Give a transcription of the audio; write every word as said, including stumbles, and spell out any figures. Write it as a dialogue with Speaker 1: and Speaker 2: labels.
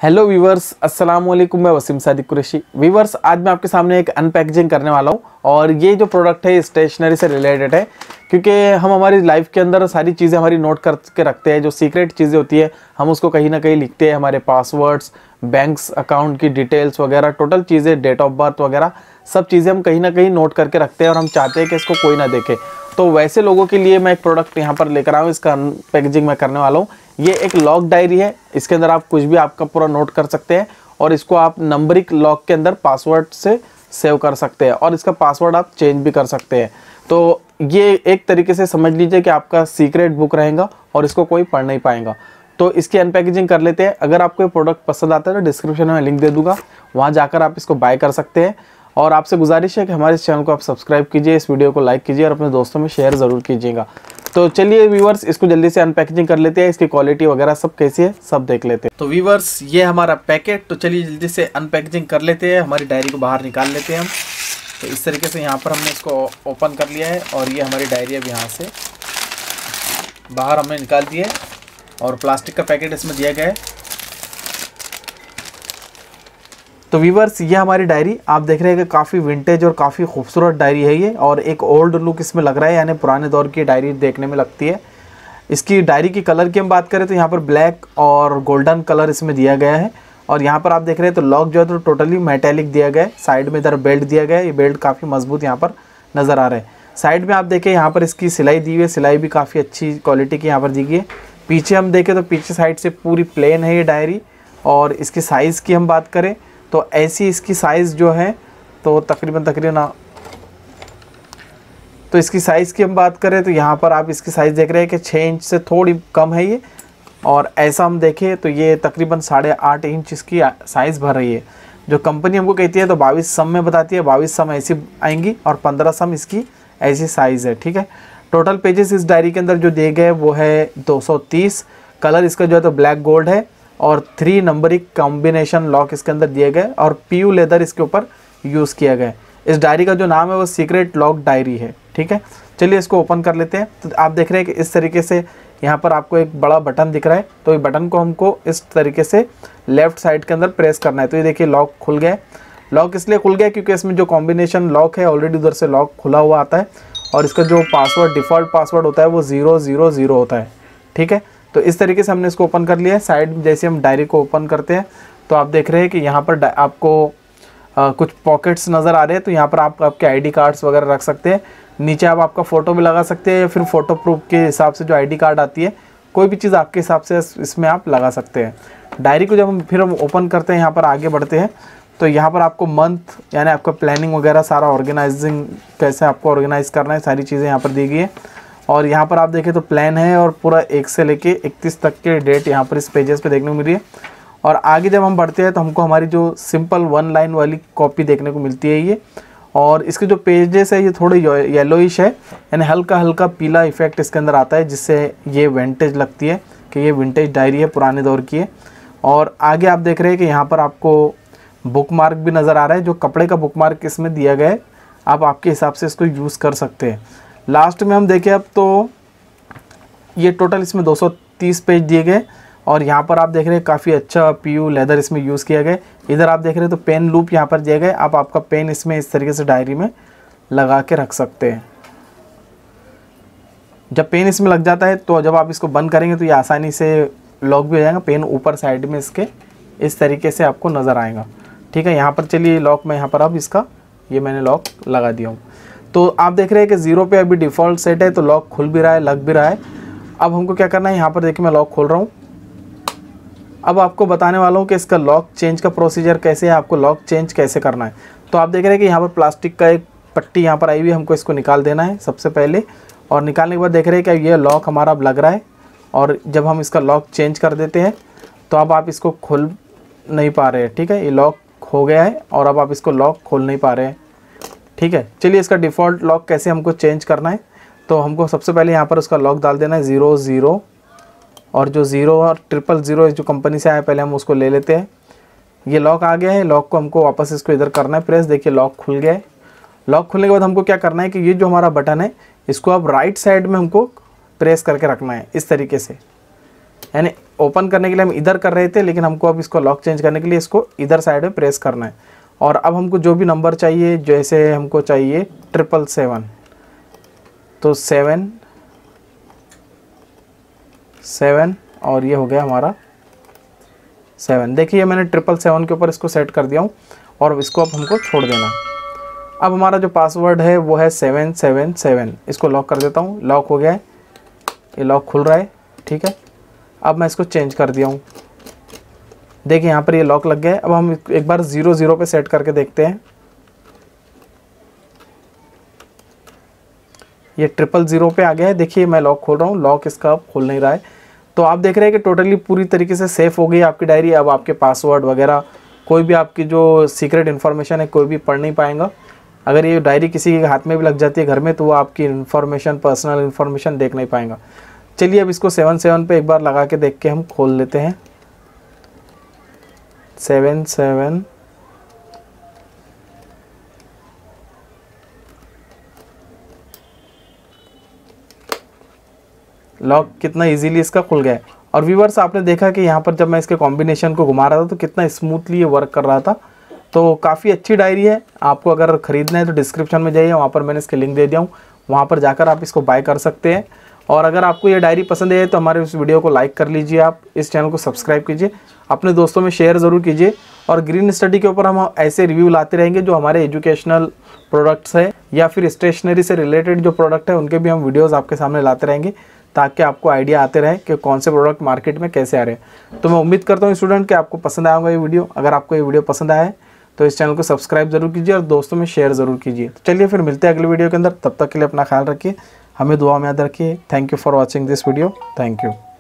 Speaker 1: Hello viewers, अस्सलाम वालेकुम। मैं वसीम सादिक कुरैशी। वीवर्स, आज मैं आपके सामने एक अनपैकेजिंग करने वाला हूँ और ये जो प्रोडक्ट है स्टेशनरी से रिलेटेड है, क्योंकि हम हमारी लाइफ के अंदर सारी चीज़ें हमारी नोट करके रखते हैं। जो सीक्रेट चीज़ें होती है हम उसको कहीं ना कहीं लिखते हैं, हमारे पासवर्ड्स, बैंक्स अकाउंट की डिटेल्स वगैरह, टोटल चीज़ें, डेट ऑफ बर्थ वगैरह सब चीज़ें हम कहीं ना कहीं नोट करके रखते हैं और हम चाहते हैं कि इसको कोई ना देखे। तो वैसे लोगों के लिए मैं एक प्रोडक्ट यहाँ पर लेकर आया हूँ, इसका अनपैकेजिंग मैं करने वाला हूँ। ये एक लॉक डायरी है, इसके अंदर आप कुछ भी आपका पूरा नोट कर सकते हैं और इसको आप नंबरिक लॉक के अंदर पासवर्ड से सेव कर सकते हैं और इसका पासवर्ड आप चेंज भी कर सकते हैं। तो ये एक तरीके से समझ लीजिए कि आपका सीक्रेट बुक रहेगा और इसको कोई पढ़ नहीं पाएगा। तो इसकी अनपैकेजिंग कर लेते हैं। अगर आपको ये प्रोडक्ट पसंद आता है तो डिस्क्रिप्शन में लिंक दे दूंगा, वहाँ जाकर आप इसको बाय कर सकते हैं। और आपसे गुजारिश है कि हमारे इस चैनल को आप सब्सक्राइब कीजिए, इस वीडियो को लाइक कीजिए और अपने दोस्तों में शेयर ज़रूर कीजिएगा। तो चलिए वीवर्स, इसको जल्दी से अनपैकेजिंग कर लेते हैं। इसकी क्वालिटी वगैरह सब कैसी है सब देख लेते हैं। तो वीवर्स, ये हमारा पैकेट। तो चलिए जल्दी से अनपैकेजिंग कर लेते हैं। हमारी डायरी को बाहर निकाल लेते हैं हम। तो इस तरीके से यहाँ पर हमने इसको ओपन कर लिया है और ये हमारी डायरी अब यहाँ से बाहर हमने निकाल दी है और प्लास्टिक का पैकेट इसमें दिया गया है। तो वीवर्स, ये हमारी डायरी आप देख रहे हैं कि काफ़ी विंटेज और काफ़ी खूबसूरत डायरी है ये, और एक ओल्ड लुक इसमें लग रहा है, यानी पुराने दौर की डायरी देखने में लगती है। इसकी डायरी की कलर की हम बात करें तो यहाँ पर ब्लैक और गोल्डन कलर इसमें दिया गया है। और यहाँ पर आप देख रहे हैं तो लॉक जो है तो टोटली मेटेलिक दिया गया है। साइड में इधर बेल्ट दिया गया है, ये बेल्ट काफ़ी मजबूत यहाँ पर नज़र आ रहा है। साइड में आप देखें यहाँ पर इसकी सिलाई दी हुई है, सिलाई भी काफ़ी अच्छी क्वालिटी की यहाँ पर दी गई है। पीछे हम देखें तो पीछे साइड से पूरी प्लेन है ये डायरी। और इसकी साइज़ की हम बात करें तो ऐसी इसकी साइज़ जो है तो तकरीबन तकरीबन तो इसकी साइज़ की हम बात करें तो यहाँ पर आप इसकी साइज़ देख रहे हैं कि छः इंच से थोड़ी कम है ये। और ऐसा हम देखें तो ये तकरीबन साढ़े आठ इंच इसकी साइज़ भर रही है। जो कंपनी हमको कहती है तो बाईस सम में बताती है, बाईस सम ऐसी आएंगी और पंद्रह सम इसकी ऐसी साइज़ है। ठीक है। टोटल पेजेस इस डायरी के अंदर जो दिए गए वो है दो सौ तीस। कलर इसका जो है तो ब्लैक गोल्ड है और थ्री नंबरिक कॉम्बिनेशन लॉक इसके अंदर दिए गए और पीयू लेदर इसके ऊपर यूज़ किया गया है। इस डायरी का जो नाम है वो सीक्रेट लॉक डायरी है। ठीक है। चलिए इसको ओपन कर लेते हैं। तो आप देख रहे हैं कि इस तरीके से यहाँ पर आपको एक बड़ा बटन दिख रहा है, तो ये बटन को हमको इस तरीके से लेफ़्ट साइड के अंदर प्रेस करना है। तो ये देखिए लॉक खुल गया है। लॉक इसलिए खुल गया क्योंकि इसमें जो कॉम्बिनेशन लॉक है ऑलरेडी उधर से लॉक खुला हुआ आता है और इसका जो पासवर्ड डिफ़ॉल्ट पासवर्ड होता है वो ज़ीरो ज़ीरो ज़ीरो होता है। ठीक है। तो इस तरीके से हमने इसको ओपन कर लिया है। साइड में जैसे हम डायरी को ओपन करते हैं तो आप देख रहे हैं कि यहाँ पर आपको आ, कुछ पॉकेट्स नज़र आ रहे हैं। तो यहाँ पर आप आपके आईडी कार्ड्स वगैरह रख सकते हैं। नीचे आप आपका फ़ोटो भी लगा सकते हैं या फिर फ़ोटो प्रूफ के हिसाब से जो आईडी कार्ड आती है, कोई भी चीज़ आपके हिसाब से इसमें आप लगा सकते हैं। डायरी को जब हम फिर हम ओपन करते हैं, यहाँ पर आगे बढ़ते हैं तो यहाँ पर आपको मंथ यानी आपका प्लानिंग वगैरह सारा ऑर्गेनाइजिंग कैसे आपको ऑर्गेनाइज़ करना है सारी चीज़ें यहाँ पर दी गई है। और यहाँ पर आप देखें तो प्लान है और पूरा एक से लेके इकतीस तक के डेट यहाँ पर इस पेजेस पे देखने को मिल रही है। और आगे जब हम बढ़ते हैं तो हमको हमारी जो सिंपल वन लाइन वाली कॉपी देखने को मिलती है ये। और इसके जो पेजेस है ये थोड़े येलोइश है, यानी हल्का हल्का पीला इफेक्ट इसके अंदर आता है, जिससे ये विंटेज लगती है कि ये विंटेज डायरी है, पुराने दौर की है। और आगे आप देख रहे हैं कि यहाँ पर आपको बुक मार्क भी नज़र आ रहा है। जो कपड़े का बुक मार्क इसमें दिया गया है, आप आपके हिसाब से इसको यूज़ कर सकते हैं। लास्ट में हम देखें अब तो ये टोटल इसमें दो सौ तीस पेज दिए गए और यहाँ पर आप देख रहे हैं काफ़ी अच्छा पीयू लेदर इसमें यूज़ किया गया। इधर आप देख रहे हैं तो पेन लूप यहाँ पर दिया गया, आप आपका पेन इसमें इस तरीके से डायरी में लगा के रख सकते हैं। जब पेन इसमें लग जाता है तो जब आप इसको बंद करेंगे तो ये आसानी से लॉक भी हो जाएगा। पेन ऊपर साइड में इसके इस तरीके से आपको नज़र आएगा। ठीक है। यहाँ पर चलिए लॉक में यहाँ पर अब इसका ये मैंने लॉक लगा दिया हूँ। तो आप देख रहे हैं कि ज़ीरो पे अभी डिफ़ॉल्ट सेट है तो लॉक खुल भी रहा है, लग भी रहा है। अब हमको क्या करना है, यहाँ पर देखिए मैं लॉक खोल रहा हूँ। अब आपको बताने वाला हूँ कि इसका लॉक चेंज का प्रोसीजर कैसे है, आपको लॉक चेंज कैसे करना है। तो आप देख रहे हैं कि यहाँ पर प्लास्टिक का एक पट्टी यहाँ पर आई हुई है, हमको इसको निकाल देना है सबसे पहले। और निकालने के बाद देख रहे हैं कि ये लॉक हमारा अब लग रहा है। और जब हम इसका लॉक चेंज कर देते हैं तो अब आप इसको खोल नहीं पा रहे हैं। ठीक है। ये लॉक हो गया है और अब आप इसको लॉक खोल नहीं पा रहे हैं। ठीक है। चलिए इसका डिफ़ॉल्ट लॉक कैसे हमको चेंज करना है, तो हमको सबसे पहले यहाँ पर उसका लॉक डाल देना है ज़ीरो ज़ीरो, और जो ज़ीरो और ट्रिपल ज़ीरो जो कंपनी से आया पहले हम उसको ले लेते हैं। ये लॉक आ गया है, लॉक को हमको वापस इसको इधर करना है प्रेस। देखिए लॉक खुल गया है। लॉक खुलने के बाद हमको क्या करना है कि ये जो हमारा बटन है इसको अब राइट साइड में हमको प्रेस करके रखना है इस तरीके से, यानी ओपन करने के लिए हम इधर कर रहे थे, लेकिन हमको अब इसको लॉक चेंज करने के लिए इसको इधर साइड में प्रेस करना है। और अब हमको जो भी नंबर चाहिए, जैसे हमको चाहिए ट्रिपल सेवन, तो सेवन सेवन और ये हो गया हमारा सेवन। देखिए मैंने ट्रिपल सेवन के ऊपर इसको सेट कर दिया हूँ और इसको अब हमको छोड़ देना। अब हमारा जो पासवर्ड है वो है सेवन सेवन सेवन। इसको लॉक कर देता हूँ, लॉक हो गया है, ये लॉक खुल रहा है, ठीक है। अब मैं इसको चेंज कर दिया हूँ, देखिए यहाँ पर ये लॉक लग गया है। अब हम एक बार ज़ीरो ज़ीरो पे सेट करके देखते हैं, ये ट्रिपल ज़ीरो पे आ गया है। देखिए मैं लॉक खोल रहा हूँ, लॉक इसका अब खुल नहीं रहा है। तो आप देख रहे हैं कि टोटली पूरी तरीके से सेफ़ हो गई आपकी डायरी। अब आपके पासवर्ड वगैरह कोई भी आपकी जो सीक्रेट इन्फॉर्मेशन है कोई भी पढ़ नहीं पाएगा। अगर ये डायरी किसी के हाथ में भी लग जाती है घर में, तो वो आपकी इन्फॉर्मेशन, पर्सनल इन्फॉर्मेशन देख नहीं पाएगा। चलिए अब इसको सेवन सेवन पे एक बार लगा के देख के हम खोल लेते हैं। सेवन सेवन लॉक कितना इजीली इसका खुल गया है। और व्यूअर्स आपने देखा कि यहाँ पर जब मैं इसके कॉम्बिनेशन को घुमा रहा था तो कितना स्मूथली ये वर्क कर रहा था। तो काफ़ी अच्छी डायरी है। आपको अगर ख़रीदना है तो डिस्क्रिप्शन में जाइए, वहाँ पर मैंने इसके लिंक दे दिया हूँ, वहाँ पर जाकर आप इसको बाय कर सकते हैं। और अगर आपको ये डायरी पसंद है तो हमारे इस वीडियो को लाइक कर लीजिए, आप इस चैनल को सब्सक्राइब कीजिए, अपने दोस्तों में शेयर ज़रूर कीजिए। और ग्रीन स्टडी के ऊपर हम ऐसे रिव्यू लाते रहेंगे जो हमारे एजुकेशनल प्रोडक्ट्स है या फिर स्टेशनरी से रिलेटेड जो प्रोडक्ट है उनके भी हम वीडियोज़ आपके सामने लाते रहेंगे, ताकि आपको आइडिया आते रहे कि कौन से प्रोडक्ट मार्केट में कैसे आ रहे हैं। तो मैं उम्मीद करता हूँ स्टूडेंट कि आपको पसंद आएगा ये वीडियो। अगर आपको ये वीडियो पसंद आया है तो इस चैनल को सब्सक्राइब जरूर कीजिए और दोस्तों में शेयर ज़रूर कीजिए। तो चलिए फिर मिलते हैं अगले वीडियो के अंदर, तब तक के लिए अपना ख्याल रखिए, हमें दुआ में याद रखिए। Thank you for watching this video, thank you.